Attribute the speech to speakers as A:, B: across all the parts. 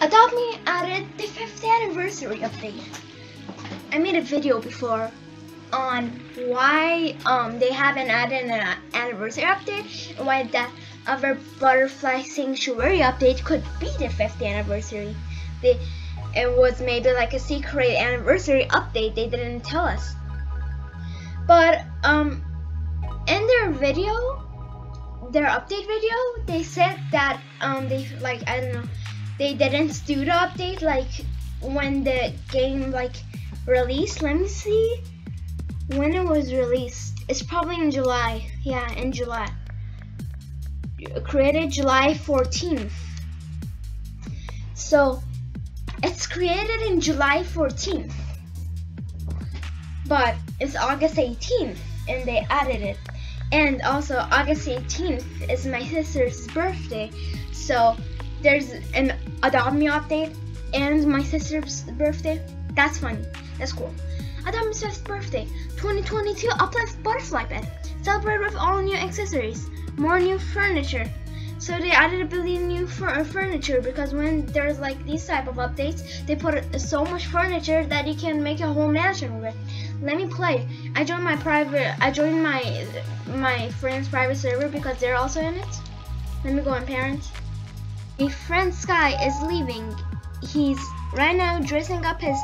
A: Adopt Me added the 5th anniversary update. I made a video before on why they haven't added an anniversary update and why that other butterfly sanctuary update could be the 5th anniversary. It was maybe like a secret anniversary update they didn't tell us. But in their video, their update video, they said that they like, I don't know, they didn't do the update like when the game like released. Let me see when it was released. It's probably in July. Yeah, in July. Created July 14th. So it's created in July 14th, but it's August 18th and they added it. And also August 18th is my sister's birthday, so there's an Adopt Me update and my sister's birthday. That's funny. That's cool. Adopt Me's 5th birthday, 2022 uplift butterfly bed. Celebrate with all new accessories, more new furniture. So they added a billion new furniture because when there's like these type of updates, they put so much furniture that you can make a whole mansion with it. Let me play. I joined my friend's private server because they're also in it. Let me go on parents. My friend Sky is leaving. He's right now dressing up his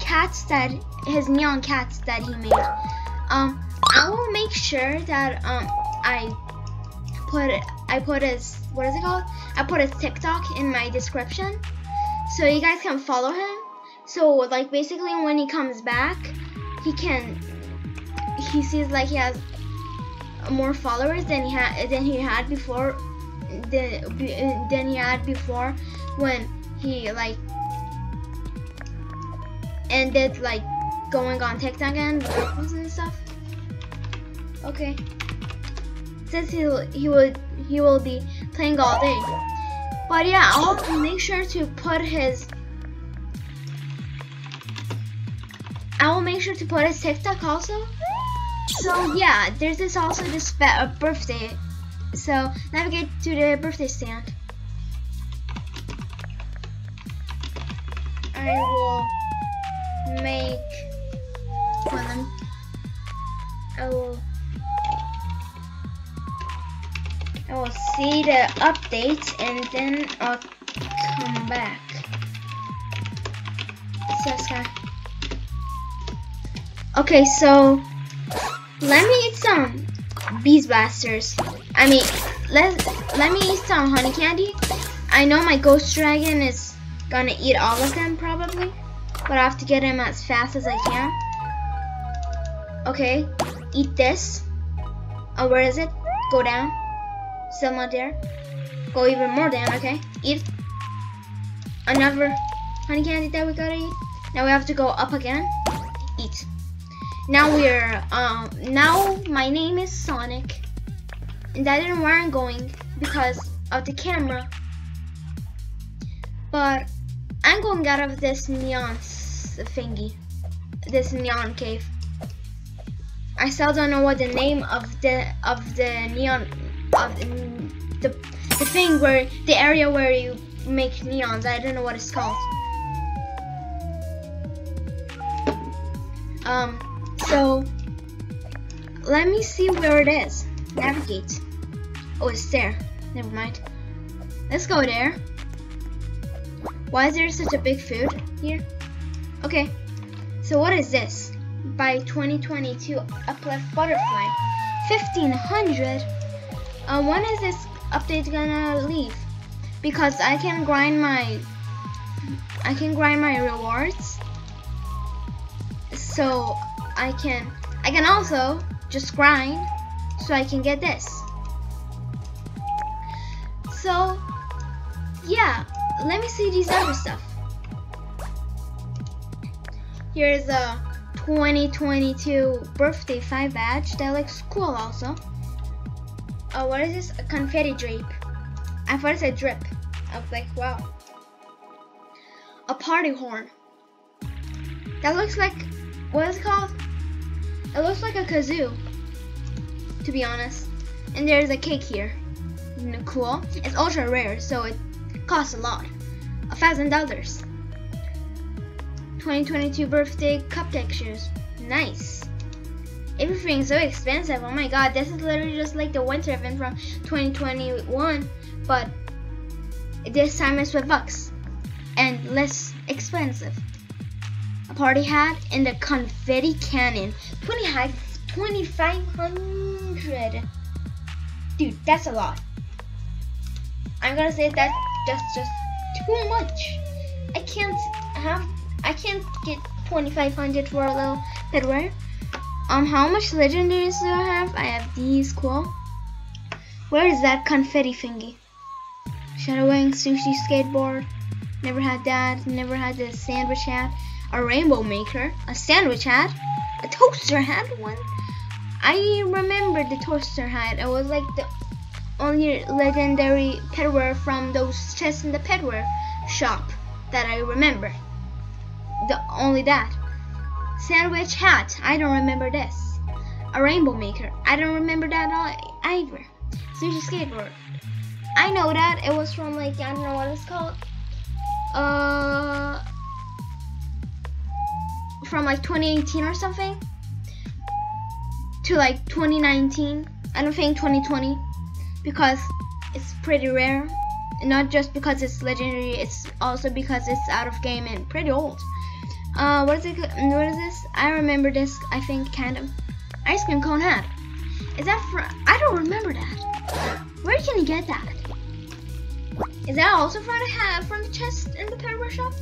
A: neon cats that he made. I will make sure that I put his, what is it called? I put his TikTok in my description so you guys can follow him. So like basically when he comes back, he sees like he has more followers than he had before when he like ended like going on TikTok and videos and stuff. Okay. Since he will be playing all day. But yeah, I'll make sure to put his TikTok also. So yeah, there's also this birthday. So navigate to the birthday stand. I will make I will see the updates and then I'll come back. So Sky. Okay, so let me eat some bees blasters. I mean, let me eat some honey candy. I know my ghost dragon is gonna eat all of them probably, but I have to get him as fast as I can. Okay, eat this. Oh, where is it? Go down. Still not there. Go even more down. Okay, eat another honey candy that we gotta eat. Now we have to go up again. Eat. Now we're now my name is Sonic, and I didn't know where I'm going because of the camera, but I'm going out of this neon thingy, this neon cave. I still don't know what the name of the neon of the thing where the area where you make neons. I don't know what it's called. So let me see where it is. Navigate. Oh, it's there. Never mind. Let's go there. Why is there such a big food here? Okay. So what is this? By 2022 uplift butterfly 1500. When is this update gonna leave? Because I can grind my rewards. So I can also just grind so I can get this. So yeah, let me see these other stuff. Here's a 2022 birthday 5 badge that looks cool also. What is this? A confetti drape. I thought it said drip. I was like, wow. A party horn. That looks like, what is it called? It looks like a kazoo, to be honest. And there's a cake here. Cool. It's ultra rare, so it costs a lot. $1,000. 2022 birthday cupcake shoes. Nice. Everything's so expensive. Oh my god, this is literally just like the winter event from 2021, but this time it's with bucks and less expensive. A party hat and a confetti cannon. 2,500. Dude, that's a lot. I'm gonna say that's just too much. I can't get 2,500 for a little headwear. How much legendaries do I have? I have these. Cool. Where is that confetti thingy? Shadowing, sushi skateboard. Never had that. Never had the sandwich hat. A rainbow maker. A sandwich hat. A toaster hat. One. I remember the toaster hat. It was like the only legendary petwear from those chests in the petwear shop that I remember. Only that. Sandwich hat. I don't remember this. A rainbow maker. I don't remember that either. Sushi skateboard. I know that. It was from like, I don't know what it's called. From like 2018 or something to like 2019. I don't think 2020 because it's pretty rare. Not just because it's legendary, it's also because it's out of game and pretty old. What is this? I remember this, I think, kind of. Ice cream cone hat. Is that from? I don't remember that. Where can you get that? Is that also from the hat, from the chest in the petwear shop?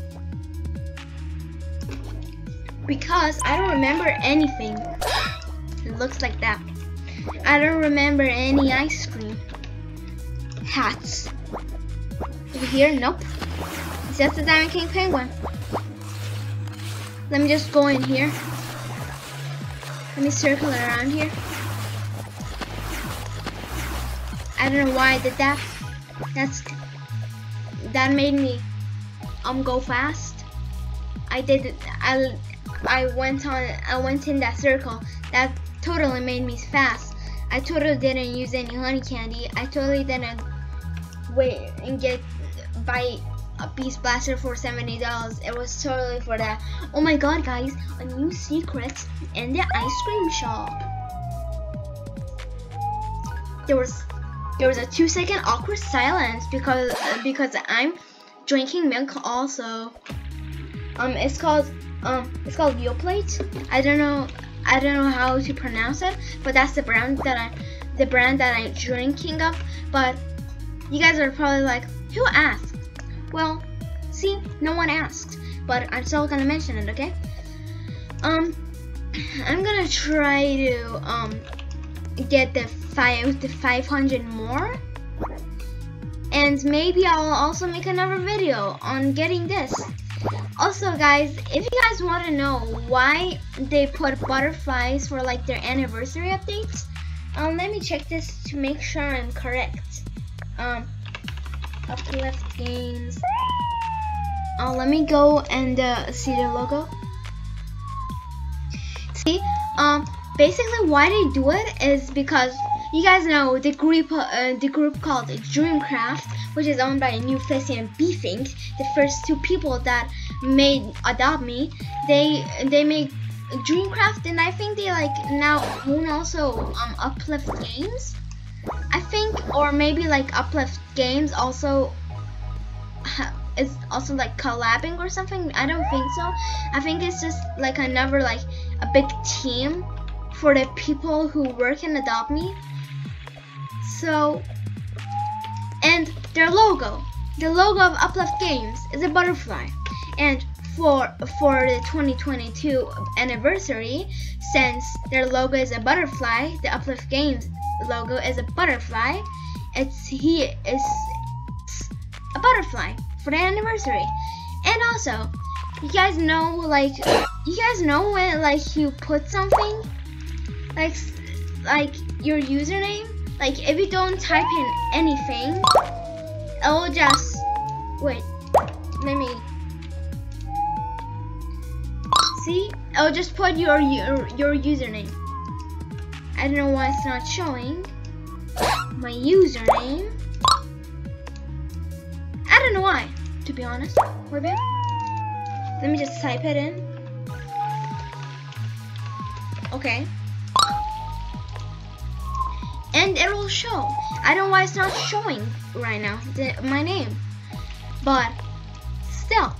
A: Because I don't remember anything. It looks like that. I don't remember any ice cream hats. Over here? Nope. It's just the Diamond King penguin. Let me just go in here. Let me circle around here. I don't know why I did that. That made me go fast. I did it. I went in that circle. That totally made me fast. I totally didn't use any honey candy. I totally didn't wait and buy a Beast Blaster for $70. It was totally for that. Oh my god, guys, a new secret in the ice cream shop. There was a 2-second awkward silence because I'm drinking milk also. It's called Yoplait. I don't know how to pronounce it, but that's the brand that I'm drinking of. But you guys are probably like, who asked? Well, see, no one asked, but I'm still gonna mention it, okay? I'm gonna try to get the 500 more, and maybe I'll also make another video on getting this. Also, guys, if you guys want to know why they put butterflies for like their anniversary updates, let me check this to make sure I'm correct. Uplift Games. Let me go and see the logo. See, basically why they do it is because you guys know the group called Dreamcraft, which is owned by Newflissy and Beefink, the first two people that made Adopt Me. They make Dreamcraft, and I think they like now own also Uplift Games, I think, or maybe like Uplift Games also is also like collabing or something. I don't think so. I think it's just like another like a big team for the people who work in Adopt Me. So, and their logo, the logo of Uplift Games is a butterfly, and for the 2022 anniversary, since their logo is a butterfly, the Uplift Games logo is a butterfly. It's a butterfly for the anniversary. And also, you guys know when like you put something like your username, like if you don't type in anything, it'll just wait. Let me see. I'll just put your username. I don't know why it's not showing my username. I don't know why. to be honest. Wait a minute. Let me just type it in. Okay. And it will show. I don't know why it's not showing right now, my name. But still,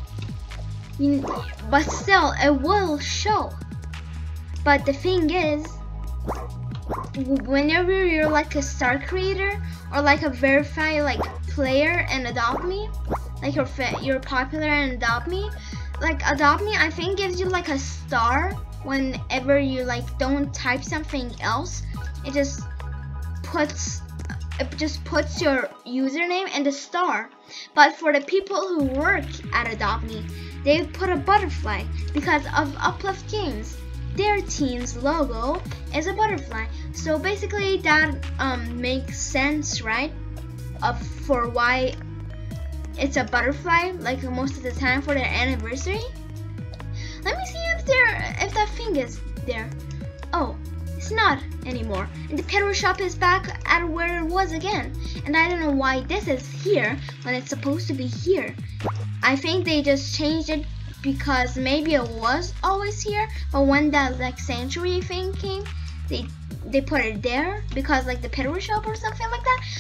A: it will show. But the thing is, whenever you're like a star creator or like a verified like player and Adopt Me, like you're popular and Adopt Me, like Adopt Me I think gives you like a star whenever you like don't type something else. It just puts your username and the star. But for the people who work at Adopt Me, they put a butterfly because of Uplift Games. Their team's logo is a butterfly. So basically that makes sense, right? For why it's a butterfly, like most of the time for their anniversary. Let me see if that thing is there. Oh, it's not anymore. And the pedal shop is back at where it was again. And I don't know why this is here when it's supposed to be here. I think they just changed it because maybe it was always here, but when that like sanctuary thing came, they put it there because like the pedal shop or something like that.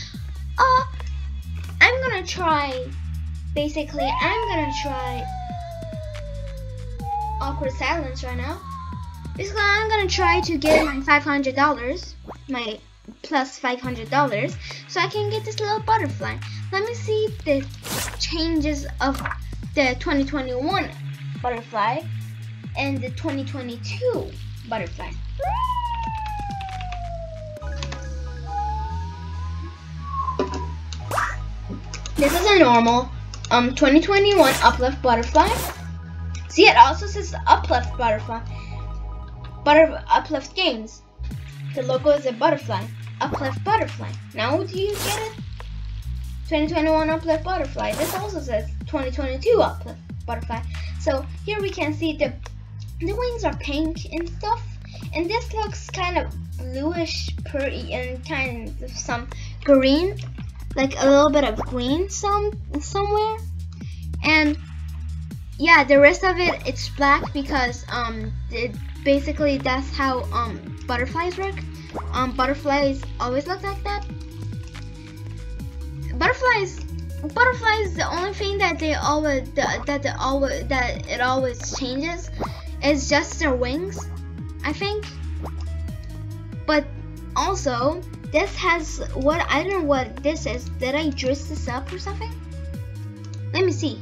A: I'm gonna try awkward silence right now. Basically, I'm gonna try to get my $500, my plus $500, so I can get this little butterfly. Let me see the changes of the 2021 butterfly and the 2022 butterfly. This is a normal 2021 Uplift butterfly. See, it also says Uplift butterfly. Uplift Games. The logo is a butterfly. Uplift butterfly. Now do you get it? 2021 Uplift butterfly. This also says 2022 Uplift butterfly. So here we can see the wings are pink and stuff, and this looks kind of bluish pretty and kind of some green, like a little bit of green somewhere. And yeah, the rest of it's black because basically that's how butterflies work. Butterflies always look like that. Butterflies, the only thing that it always changes is just their wings, I think. But also this has what, I don't know what this is. Did I dress this up or something? Let me see.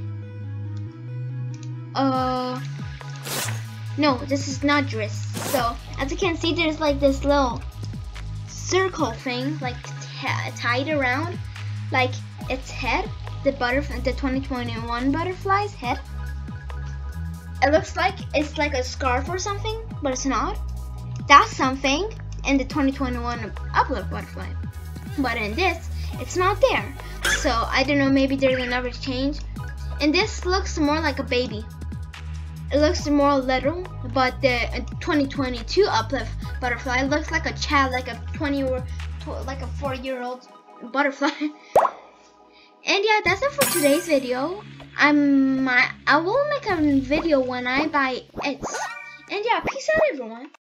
A: No, this is not dressed. So as you can see, there's like this little circle thing like tied around like its head, the 2021 butterfly's head. It looks like it's like a scarf or something, but it's not. That's something in the 2021 Uplift butterfly, but in this it's not there. So I don't know, maybe there's another change. And this looks more like a baby. It looks more little, but the 2022 Uplift butterfly looks like a child, like a 4-year-old butterfly. And yeah, that's it for today's video. I will make a video when I buy it. And yeah, peace out everyone.